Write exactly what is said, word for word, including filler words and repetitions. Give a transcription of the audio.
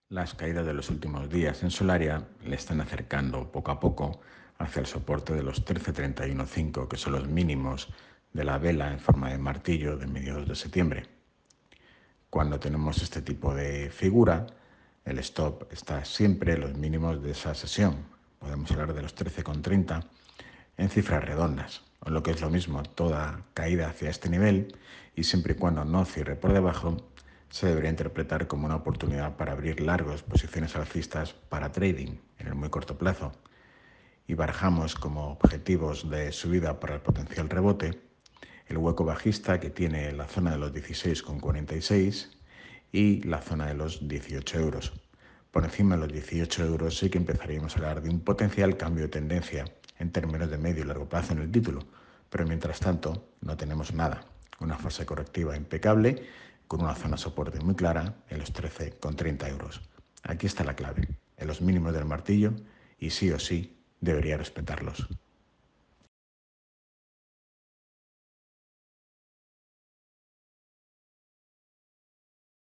Las caídas de los últimos días en Solaria le están acercando poco a poco hacia el soporte de los trece treinta y uno punto cinco, que son los mínimos de la vela en forma de martillo de mediados de septiembre. Cuando tenemos este tipo de figura, el stop está siempre en los mínimos de esa sesión. Podemos hablar de los trece coma treinta en cifras redondas, o lo que es lo mismo, toda caída hacia este nivel, y siempre y cuando no cierre por debajo, se debería interpretar como una oportunidad para abrir largas posiciones alcistas para trading en el muy corto plazo. Y barajamos como objetivos de subida para el potencial rebote el hueco bajista que tiene la zona de los dieciséis coma cuarenta y seis y la zona de los dieciocho euros. Por encima de los dieciocho euros sí que empezaríamos a hablar de un potencial cambio de tendencia en términos de medio y largo plazo en el título, pero mientras tanto no tenemos nada. Una fase correctiva impecable con una zona de soporte muy clara en los trece coma treinta euros. Aquí está la clave, en los mínimos del martillo, y sí o sí debería respetarlos.